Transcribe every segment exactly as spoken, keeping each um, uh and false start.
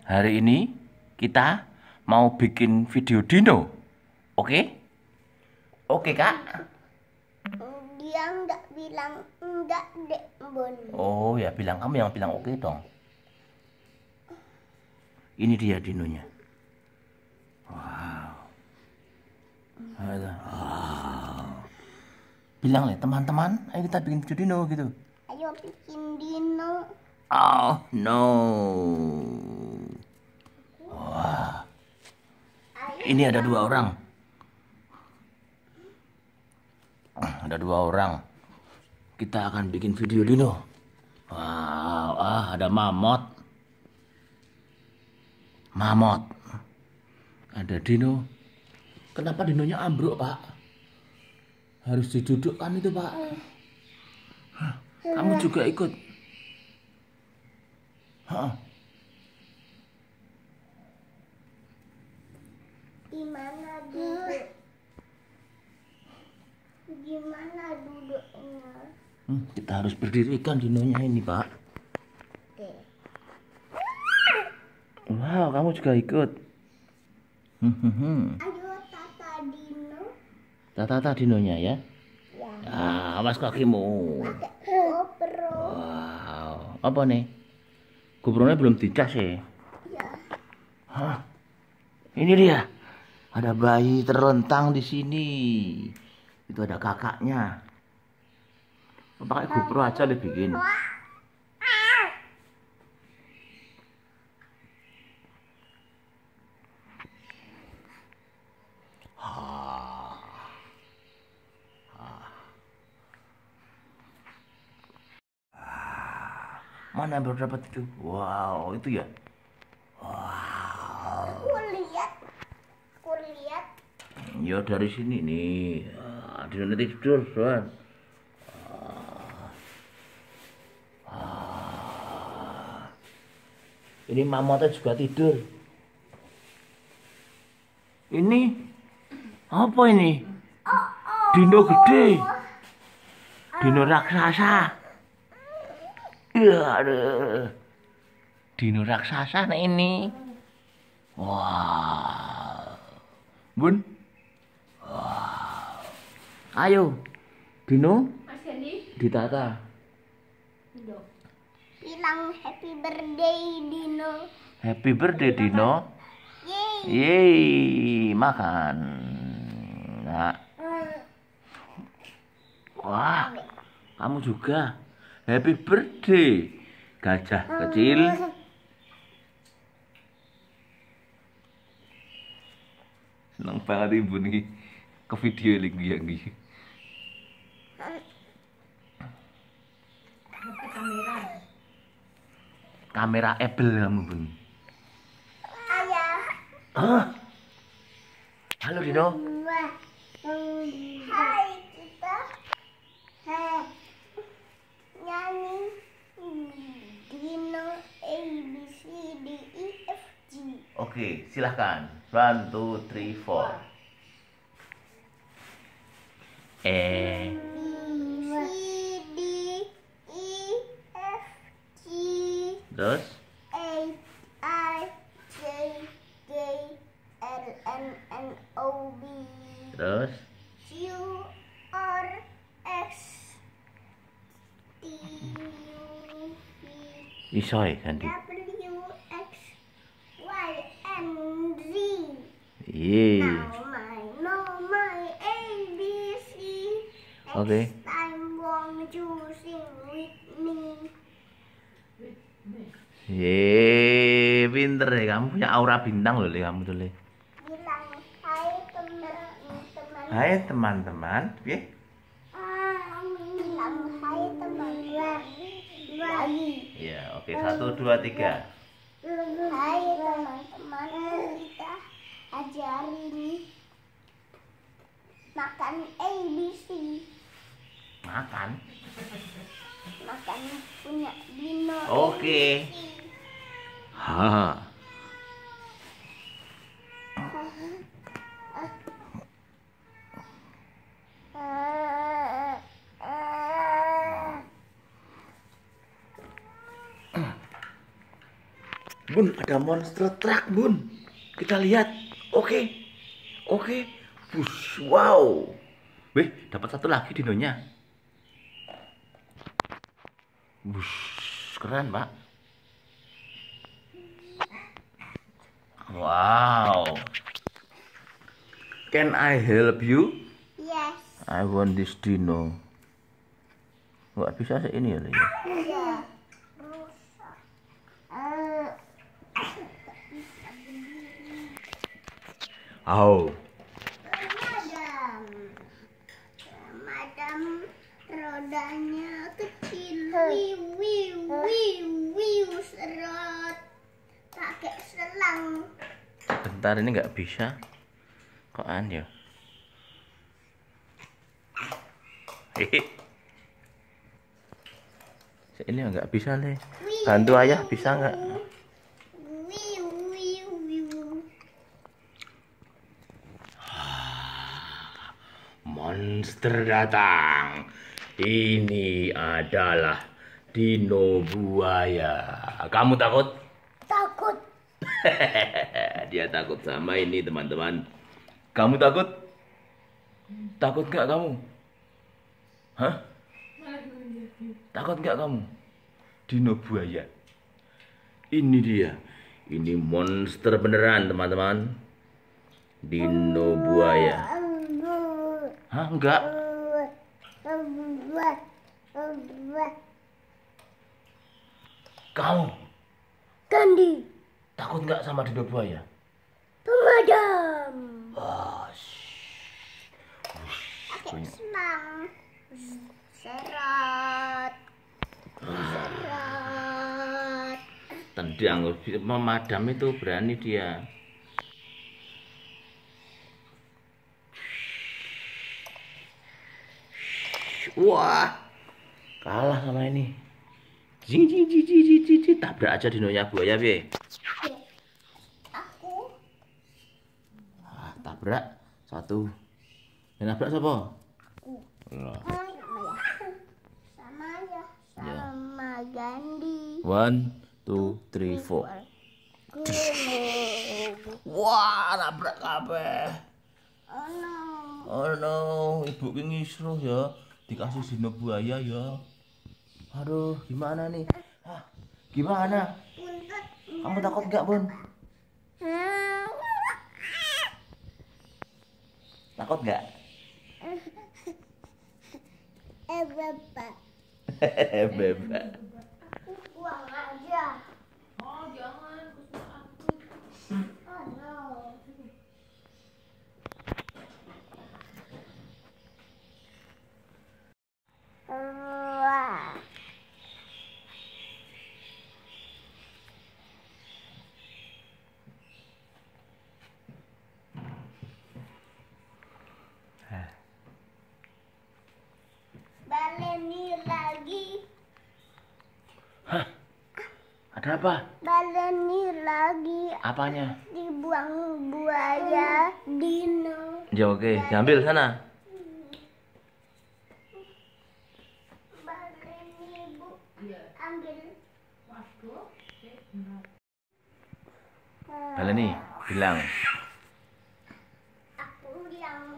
Hari ini kita mau bikin video dino. Oke? Oke, Kak? Dia enggak bilang enggak, Dek Bon. Oh ya, bilang kamu yang bilang oke dong. Ini dia dinonya. Wow. Wow. Bilang nih teman-teman, ayo kita bikin video dino gitu. Ayo bikin dino. Oh no. Wah. Ini ada dua orang. Ada dua orang. Kita akan bikin video dino. Wow, ah ada mamot. Mamot. Ada dino. Kenapa dinonya ambruk, Pak? Harus didudukkan itu, Pak. Hah, kamu juga ikut. Hah. Gimana duduk? Gimana duduknya? Hmm, kita harus berdirikan dinonya ini, Pak. Oke. Wow, kamu juga ikut. Hmm, hmm, hmm. Ayo tata dino. Tata dinonya ya. Ya. Ah, awas kakimu. Pakai GoPro. Wow, apa nih? GoPro-nya belum dicas ya? Ya. Hah? Ini dia. Ada bayi terlentang di sini. Itu ada kakaknya. Pakai GoPro aja deh bikin. Mana yang baru dapat itu? Wow, itu ya. Wow. Aku lihat. Aku lihat. Ya dari sini nih. Ah, di sana tidur, Tuan. Ah. Ini mamotnya juga tidur. Ini apa ini? Dino gede. Dino raksasa. Ya, aduh. Dino raksasa nah ini. Wah. Bun. Wah. Ayo. Dino ditata. Bilang happy birthday Dino. Happy birthday Dino. Yeay. Yeay, makan. Nah. Wah, kamu juga. Happy birthday, gajah kecil. Seneng banget ibu nih ke video lagi yang ini. Kamera Apple kamu Bun. Ayah. Hah? Halo Dino. Hai kita. Hai. Nyanyi Dino A B C D E F G. Oke, silahkan. One, two, three, four. E. B C D E F G. Terus? H I J K L M N O B. Terus? Q R S T U V Isoy ganti. W X Y and Z. Yeay. Now my know my A B C. Next Oke. time won't you sing with me? Yeay, pinter deh kamu, punya aura bintang loh Le, kamu tuh Le. Bilang hai teman-teman. Hai teman-teman, oke? Bilang hai teman-teman. Lagi. Ya, oke, satu, dua, tiga. Hai teman-teman, kita ajarin makan A B C. Makan. Makan punya Dino. Oke. Ha. Bun, ada monster truck, Bun. Kita lihat. Oke. Oke. Bus. Wow. Wih, dapat satu lagi dinonya. Bus. Keren, Pak. Wow. Can I help you? Yes. I want this dino. Nggak bisa sih ini ya. Iya. Rusak. Eh. Oh. Madam. Madam rodanya kecil. Wiu wiu wiu wiu serot. Pakai selang. Bentar, ini nggak bisa. Kokan ya. Hehe. Ini nggak bisa nih. Bantu ayah bisa nggak? Wiu wiu wiu. Monster datang. Ini adalah dino buaya. Kamu takut? Takut. Dia takut sama ini, teman-teman. Kamu takut? Takut nggak kamu? Hah? Takut nggak kamu? Dino buaya. Ini dia. Ini monster beneran, teman-teman. Dino buaya. Hah, enggak? Kamu Kandi. takut nggak sama dino buaya? Pemadam. Wah, Pakai selang. Serot. Serot. tendang memadam itu berani dia. Wah, kalah sama ini. Jing jing jing jing jing jing, jing. Tabrak aja dinonya buaya, be. Aku. Ah, tabrak satu. Yang nabrak siapa? Lah. Sama ya. Ya. Sama Gandhi. One, two, three, four. Wah, nabrak kabeh. Oh no. Oh no, ibu ki ngisruh ya. Dikasih dino buaya ya. Aduh, gimana nih? Hah, gimana? Puntet. Kamu takut nggak, Bun? Takut nggak? Eh, Bapak. Bebek. Aku buang aja. Oh jangan, Oh no. Wah. Baleni lagi. Hah? Ada apa? Baleni lagi. Apanya? Dibuang buaya dino. Ya oke, diambil sana. Baleni bu. Ambil. Baleni, bilang. Aku yang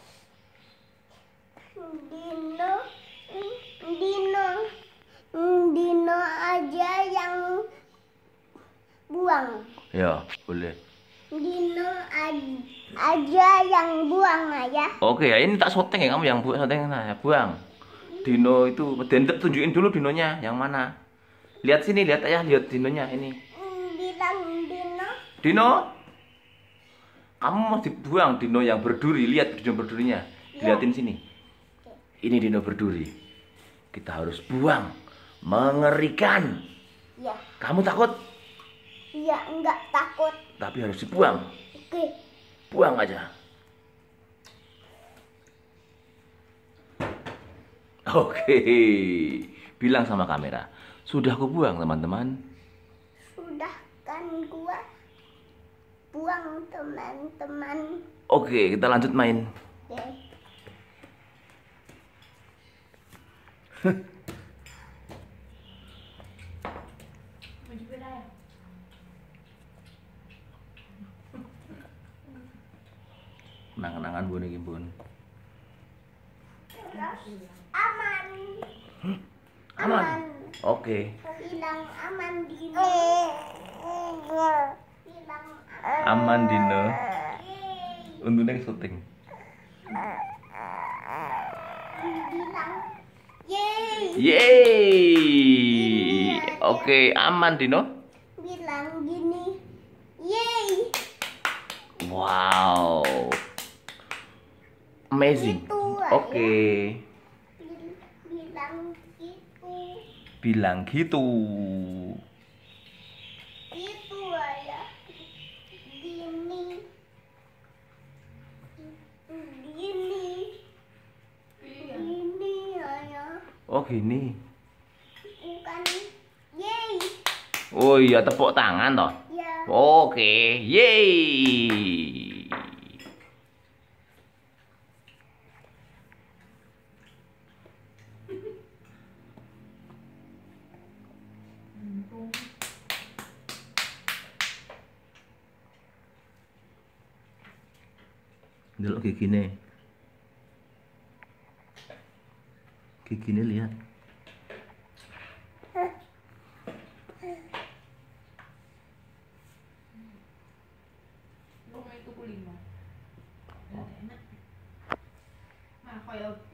dino, dino, dino aja yang buang. Ya, boleh. Dino aj- aja yang buang aja. Oke ya, ini tak syuting ya, kamu yang buang syuting nah, ya, buang. Dino itu, Dendep tunjukin dulu dinonya yang mana. Lihat sini, lihat ayah, lihat dinonya ini. Hmm, Bilang dino. Dino, kamu mau dibuang dino yang berduri, lihat dino berdurinya. Lihatin sini. Ini dino berduri. Kita harus buang. Mengerikan. Ya, Kamu takut? ya enggak takut. Tapi harus dibuang. Oke. Buang aja. Oke. Bilang sama kamera. Sudah aku buang, teman-teman. Sudah kan gua buang teman-teman. Oke, kita lanjut main. Oke. Kenang-kenangan bun iki bun. Terus aman. Aman. Oke. Bilang aman Dino. Bilang aman. Aman Dino. Yeay. Untungnya syuting. Bilang yeay. Yeay. Oke, aman Dino. Bilang gini. Yeay. Wow. Amazing. Itu Oke. Bil- bilang gitu. Bilang gitu. Itu ayah. Gini. Gini. Iya. Gini ayah. Oh gini. Bukan yeay. Oh iya, tepuk tangan toh. Ya. Oke, yeay. Untung. Delok gigine. Gigine lihat. Lu mau itu kulino. Enak. Nah, kayak